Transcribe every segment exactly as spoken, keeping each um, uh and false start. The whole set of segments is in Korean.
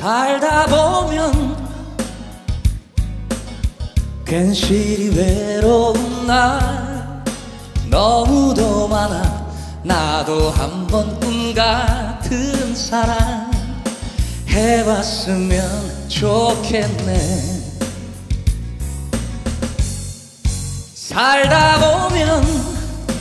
살다 보면 괜시리 외로운 날 너무도 많아. 나도 한번 꿈 같은 사랑 해봤으면 좋겠네. 살다 보면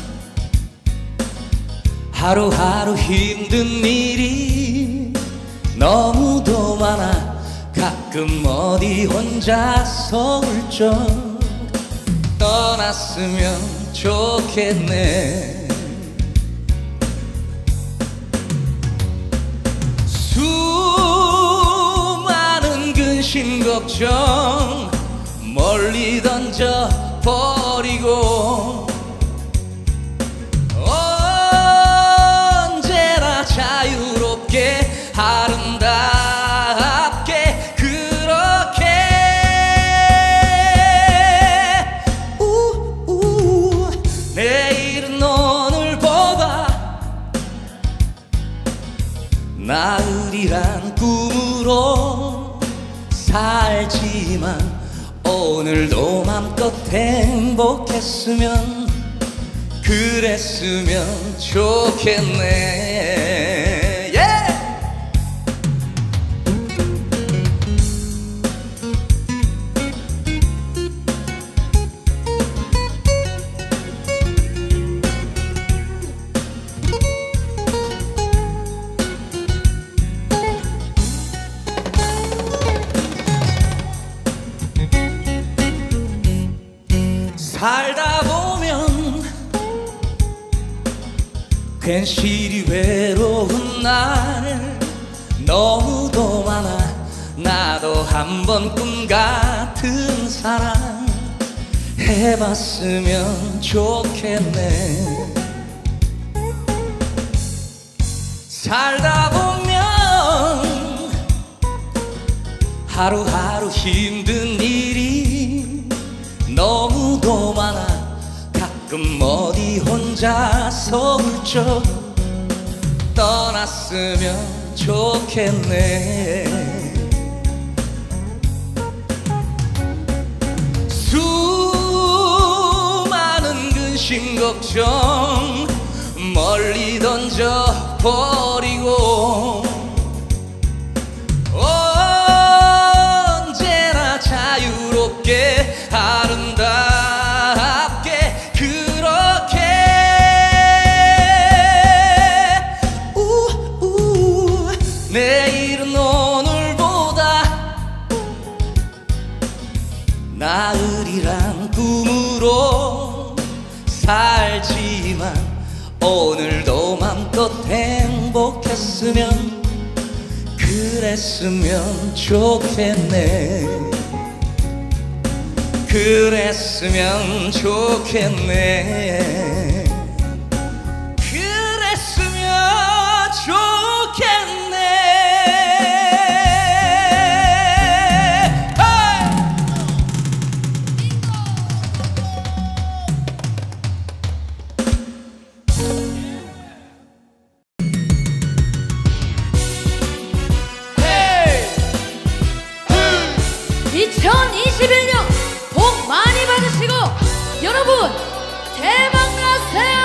하루하루 힘든 일이 너무도 많아. 가끔 어디 혼자서 훌쩍 떠났으면 좋겠네. 수많은 근심 걱정 멀리 던져 버리고 언제나 자유롭게 아름답게 그렇게 우우 내일은 오늘보다 나으리란 꿈으로 살지만 오늘도 맘껏 행복했으면 그랬으면 좋겠네. yeah! 살다 보면 괜시리 외로운 날 너무도 많아. 나도 한번 꿈 같은 사랑 해봤으면 좋겠네. 살다 보면 하루하루 힘든 일이 너무도 많아. 가끔 어디 혼자서 훌쩍 떠났으면 좋겠네. 수많은 근심 걱정 멀리 던져 버리고 언제나 자유롭게 아름답게 그렇게 우우 내일은 오늘보다 나으리란 꿈으로 살지만 오늘도 맘껏 행복했으면 그랬으면 좋겠네. 그랬으면 좋겠네. 그랬으면 좋겠네. 이천이십일 년 복 많이 받으시고 여러분 대박 나세요.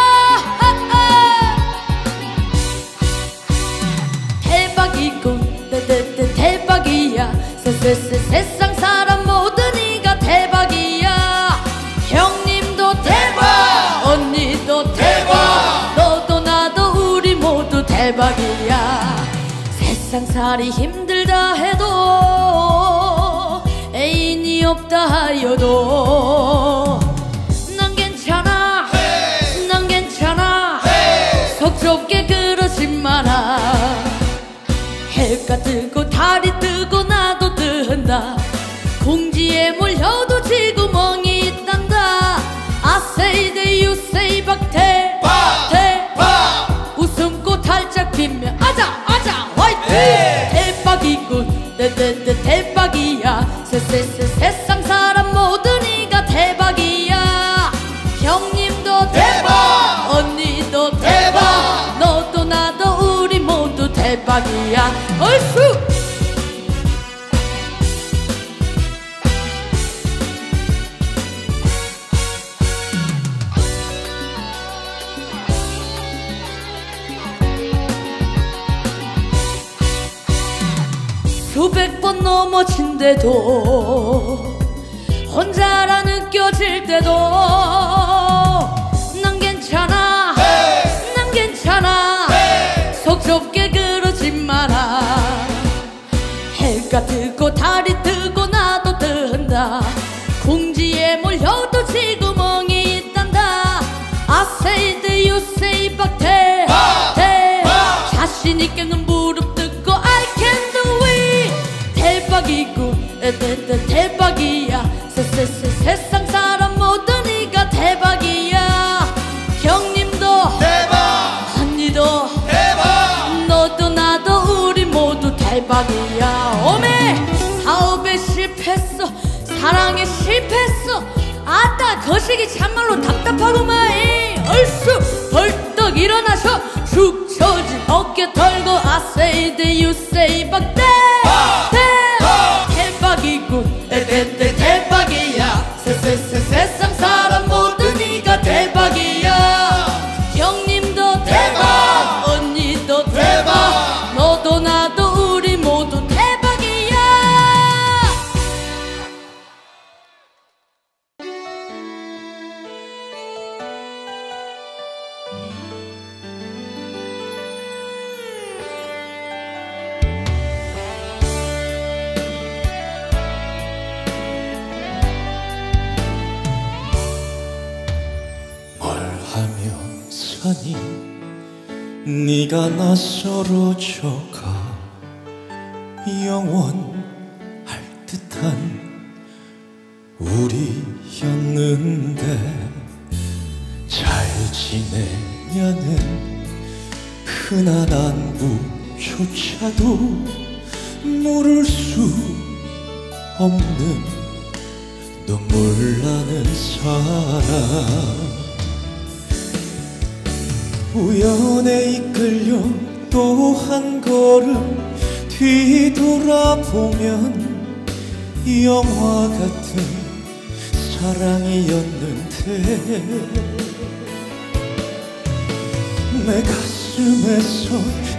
대박이고 떼떼떼 대박이야. 세세세 세상 사람 모두 네가 대박이야. 형님도 대박, 언니도 대박, 너도 나도 우리 모두 대박이야. 세상살이 힘들다 해도 애인이 없다 하여도 난 괜찮아, hey! 난 괜찮아, hey! 속 좁게 그러지 마라. 해가 뜨고 달이 뜨고 나도 뜬다. 공지에 몰려도 지구멍이 있단다. I say that you say 박 대박 대박 웃음꽃 활짝 피면 아자 아자 화이팅. hey! 대박이군 떼떼떼 대박이야. 세세세 세상 사람 모두 네가 대박이야. 형님도 대박, 언니도 대박, 너도 나도 우리 모두 대박이야. 얼쑤 번 넘어진대도 혼자라 느껴질 때도 난 괜찮아 hey! 난 괜찮아 hey! 속 좁게 그러지 마라. 해가 뜨고 달이 뜨고 나도 뜬다. 궁지에 몰려도 지구멍이 있단다. I say that you say 박대 대 자신 있게는 무릎 뜯고 I can do it. 대박이고 에데데 대박이야. 세세세 세상 사람 모두 네가 대박이야. 형님도 대박 언니도 대박 너도 나도 우리 모두 대박이야. 오메 사업에 실패했어 사랑에 실패했어. 아따 거시기 참말로 답답하구만. 얼쑤 벌떡 일어나서 축 처진 어깨 털고 I say that you say 박대 대박이군 에데데 대박이야. 세세세 세상 사람 모두 네가 대박이야. 형님도 대박 언니도 대박 너도 나도 우리 모두 대박이야. 하니 네가 낯설어져가 영원할 듯한 우리였는데 잘 지내냐는 흔한 안부조차도 물을 수 없는 눈물 나는 사람. 우연에 이끌려 또 한 걸음 뒤돌아보면 영화 같은 사랑이었는데 내 가슴에서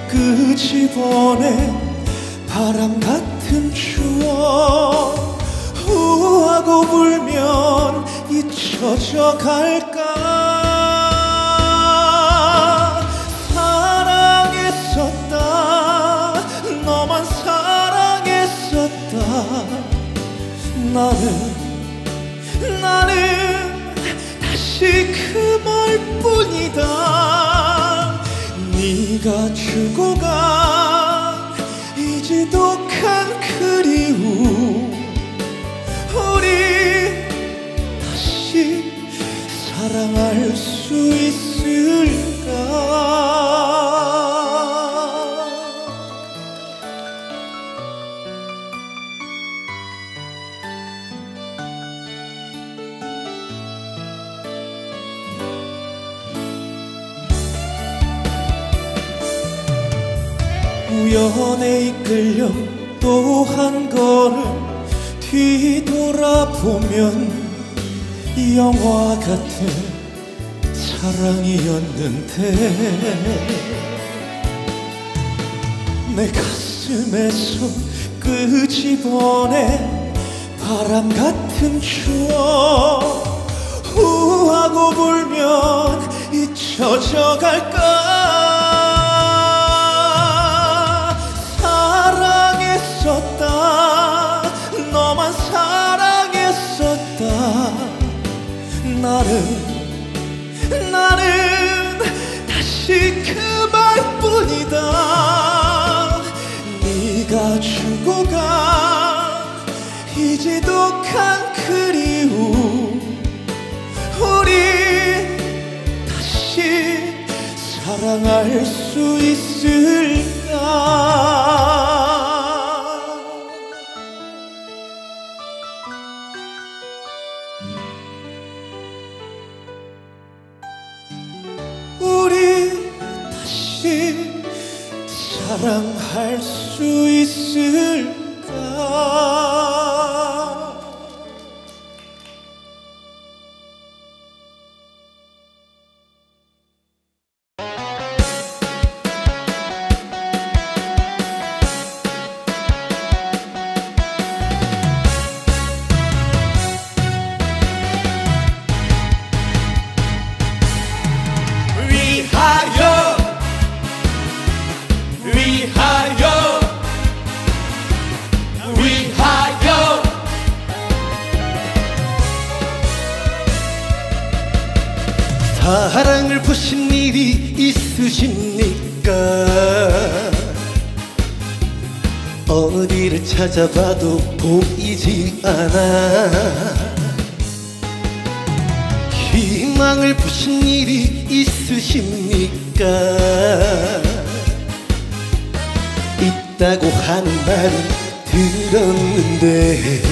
끄집어내 바람 같은 추억 후하고 불면 잊혀져 갈까. 너만 사랑했었다. 나는 나는 다시 그 말뿐이다. 네가 주고 간 이 지독한 그리움 우리 다시 사랑할 수 있을까. 우연에 이끌려 또 한 걸음 뒤돌아보면 영화 같은 사랑이었는데 내 가슴에서 끄집어내 바람 같은 추억 후하고 불면 잊혀져 갈까. 사랑했었다. 너만 사랑했었다. 나는 나는 다시 그 말뿐이다. 네가 주고 간 이 지독한 그리움 우리 다시 사랑할 수 있을까. 우리 다시 사랑할 수 있을까. 사랑을 보신 일이 있으십니까? 어디를 찾아봐도 보이지 않아. 희망을 보신 일이 있으십니까? 있다고 하는 말은 들었는데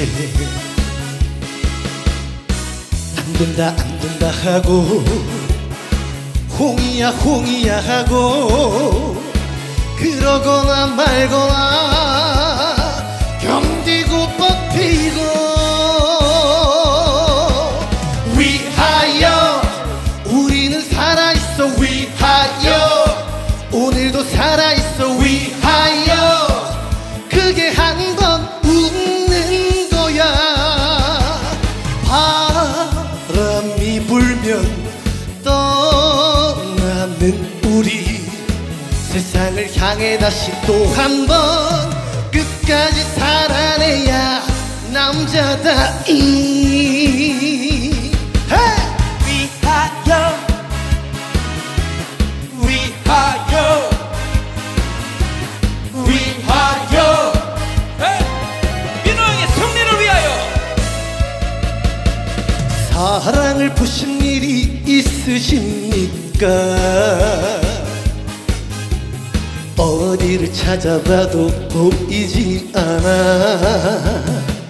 안된다 안된다 하고 홍이야 홍이야 하고 그러거나 말거나 견디고 버티고 위하여 우리는 살아있어 위하여 오늘도 살아있어 위하여 그게 한 번 웃는 거야. 바람이 불면 떠나는 우리 세상을 향해 다시 또 한 번 끝까지 살아내야 남자다이. 위하여 위하여 위하여 민호형의 승리를 위하여. 사랑을 보신 일이 있으십니까? 어디를 찾아봐도 보이지 않아.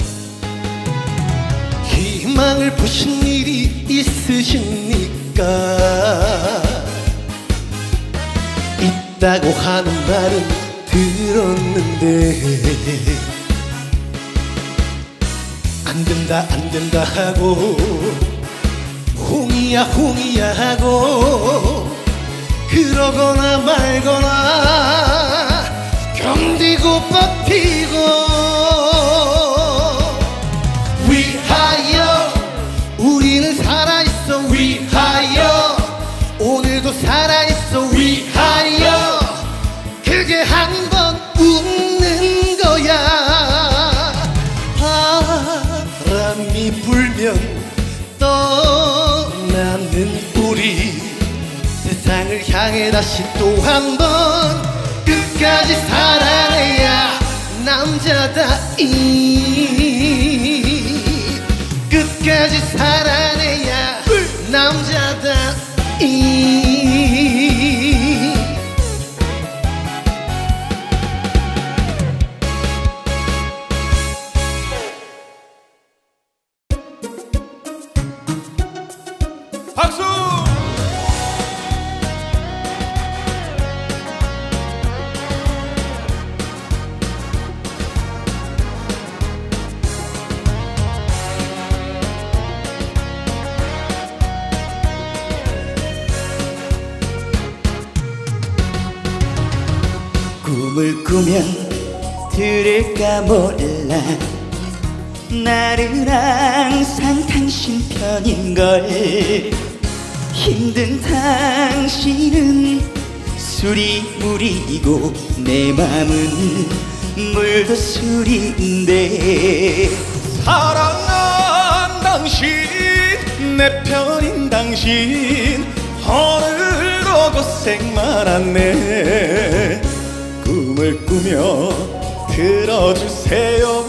희망을 보신 일이 있으십니까? 있다고 하는 말은 들었는데 안된다 안된다 하고 홍이야 홍이야 하고 그러거나 말거나 견디고 버티고 위하여 우리는 살아있어 위하여 오늘도 살아있어 위하여 그게 한 번 웃는 거야. 바람이 불면 떠나는 우리 세상을 향해 다시 또 한 번 끝까지 살아내야 남자다이. 끝까지 살아내야 남자다이. 박수! 꿈을 꾸면 들을까 몰라 나는 항상 당신 편인걸. 힘든 당신은 술이 물이고 내 맘은 물도 술인데 사랑한 당신 내 편인 당신 오늘도 고생 많았네. 꿈을 꾸며 들어주세요.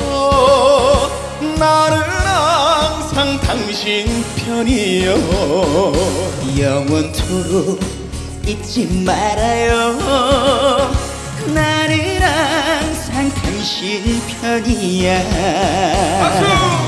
나는 항상 당신 편이요. 영원토록 잊지 말아요. 나는 항상 당신 편이야. 박수!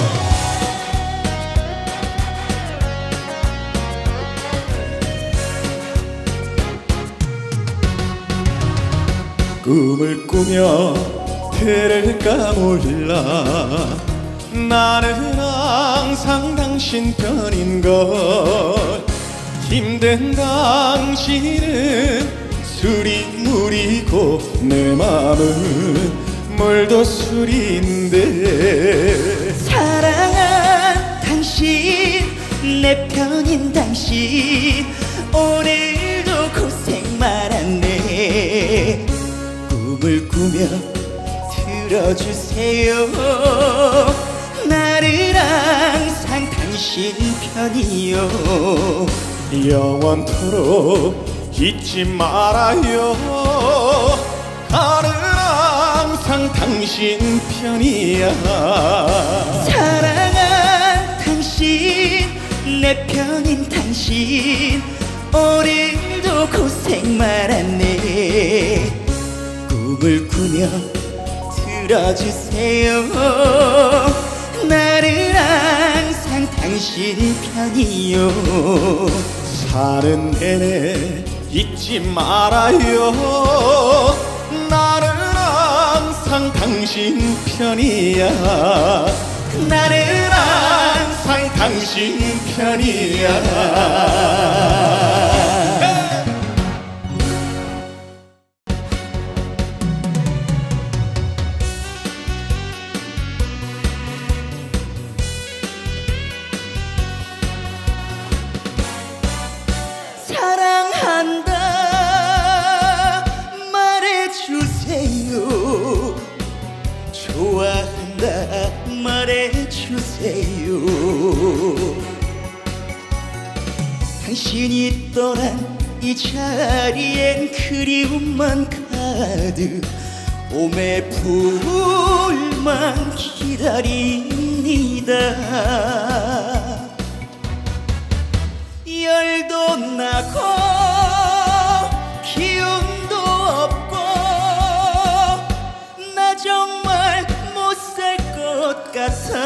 꿈을 꾸며 들을까 몰라 나는 항상 당신 편인걸. 힘든 당신은 술이 물이고 내 맘은 물도 술인데 사랑한 당신 내 편인 당신 오늘도 고생 많았네. 꿈을 꾸며 들어주세요. 나는 항상 당신 편이요. 영원토록 잊지 말아요. 나는 항상 당신 편이야. 사랑한 당신, 내 편인 당신, 오늘도 고생 많았네. 꿈을 꾸며 들어주세요. 나는 항상 당신 편이요. 사는 내내 잊지 말아요. 나는 항상 당신 편이야. 나는 항상 당신 편이야. 사랑한다 말해주세요. 좋아한다 말해주세요. 당신이 떠난 이 자리엔 그리움만 가득, 봄의 불만 기다립니다. 열도 나고 기운도 없고 나 정말 못 살 것 같아.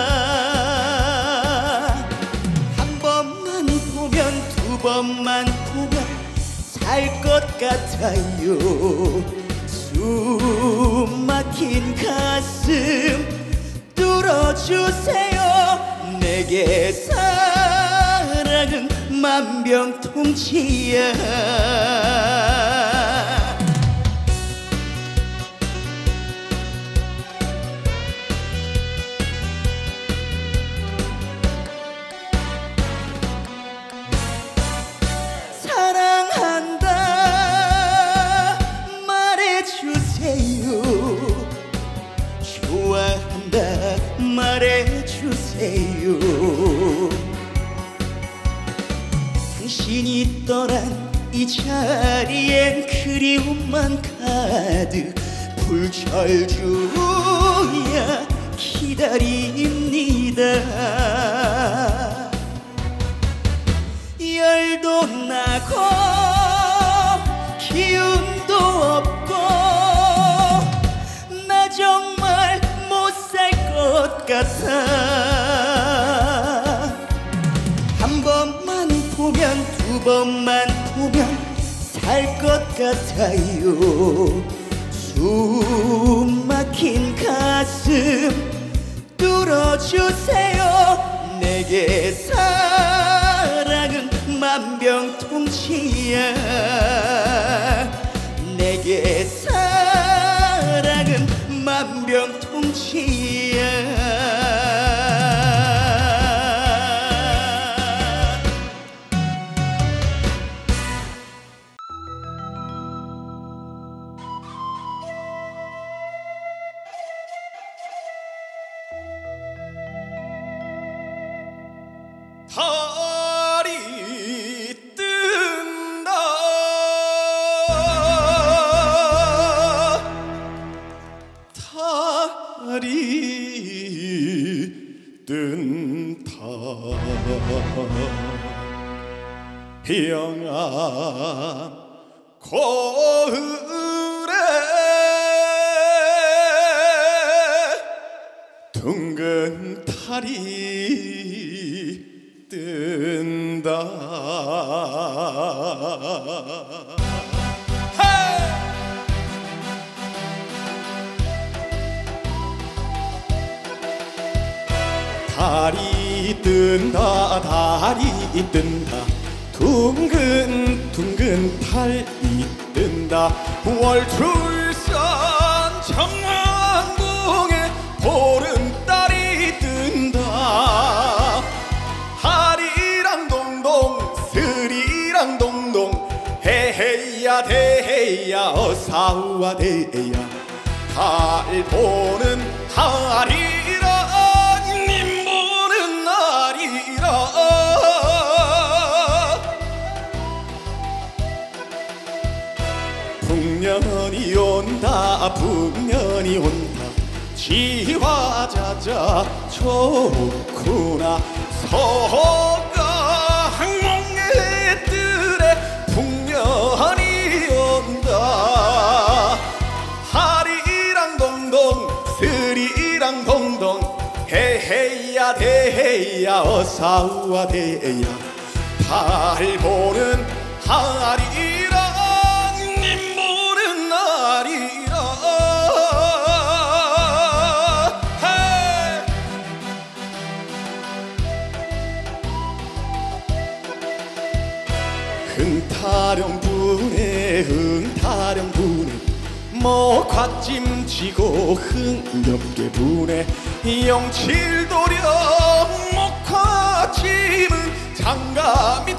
한 번만 보면 두 번만 보면 살 것 같아요. 숨 막힌 가슴 뚫어주세요. 내게 사랑은 만병통치야. 사랑한다 말해주세요. 좋아한다 말해주세요. 당신이 떠난 이 자리엔 그리움만 가득, 불철주야 기다립니다. 열도 나고 기운도 없고 나 정말 못 살 것 같아. 한 번만 보면 두 번만 보면 살 것 같아요. 숨 막힌 가슴 뚫어주세요. 내게 사랑은 만병통치야. 내게 사랑은 만병통치야. 달이 뜬다. 달이 뜬다. 영암 고을에 둥근 달이 뜬다. 달이 뜬다 달이 뜬다 둥근 둥근 달이 뜬다. 월출산 청안궁에 보름달이 뜬다. 하리랑 동동 스리랑 동동 헤헤야 대헤야 어사우와 대야 달 보는 달이라 님 보는 날이라 풍년이 온다 풍년이 온다 지화자자 좋구나 서강몽의 뜰에 풍년이 온다 하리랑 동동 스리랑 동동 헤헤야 대헤야 어사와 대야 달 보는 하리랑 님 보는 날이라 흥타령 분에 흥타령 분에 목화찜 지고 흥겹게 분에 영칠도령 목화찜은 장감이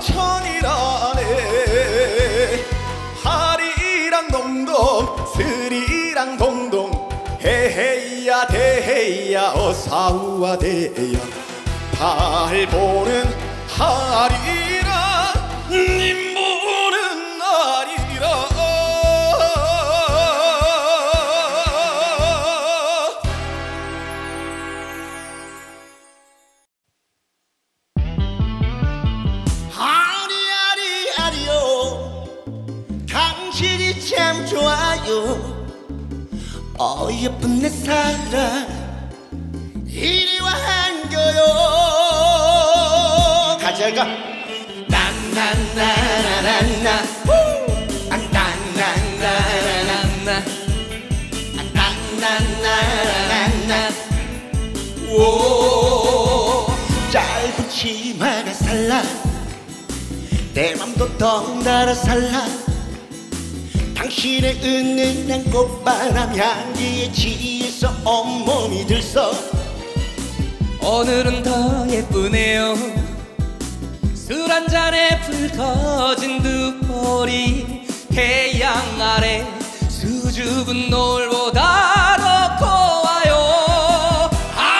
천이라네 하리랑 동동 스리랑 동동 헤헤야 대헤야 어사우와 대야 달 보는 하리랑 님 보는 날이라 참 좋아요 어여쁜 내 사랑 이리 와 한겨요 가자가 난난나나나나 난난나나나나 난난나나나 오 짧은 치마가 살라 내 맘도 덩달아 살라 당신의 은은한 꽃바람 향기에 취해서 온몸이 들썩 오늘은 더 예쁘네요 술 한잔에 불 꺼진 두 볼이 태양 아래 수줍은 노을보다 더 고와요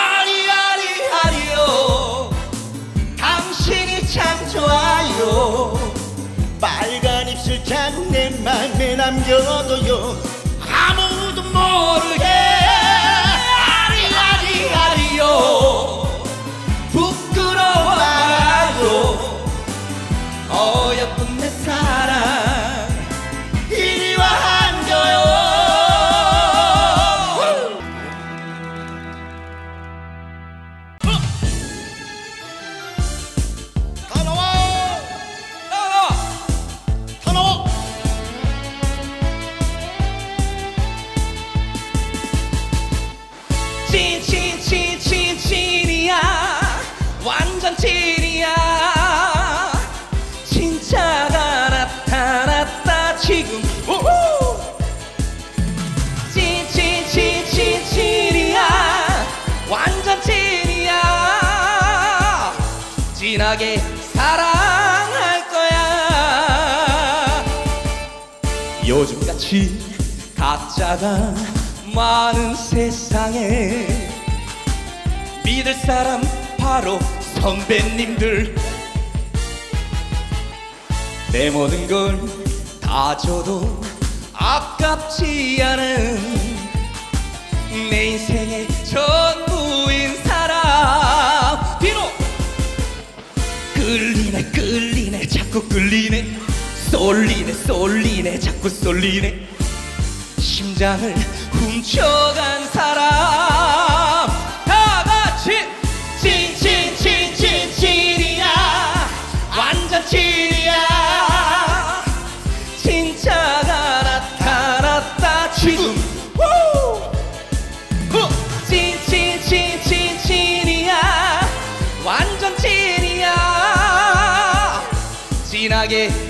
아리아리아리요 당신이 참 좋아요 빨간 입술 자국 내 맘에 남겨둬요 아무도 모르게 아리아리아리요 부끄러워 말아요 어여쁜 내 사랑 이리 와 한겨요 다 나와 나와 다 나와 찐찐찐찐찐이야 완전 찐이야 진짜가 나타났다 지금 우후 찐찐찐찐찐이야 완전 찐이야 진하게 사랑할 거야 요즘같이 가짜가 많은 세상에 믿을 사람 바로 선배님들 내 모든 걸 다 줘도 아깝지 않은 내 인생의 전부인 사람 뒤로 끌리네 끌리네 자꾸 끌리네 쏠리네 쏠리네 자꾸 쏠리네 심장을 훔쳐간 사람 다 같이 찐찐찐찐찐이야 완전 찐이야 진짜가 나타났다 지금 찐찐찐찐찐이야 완전 찐이야 진하게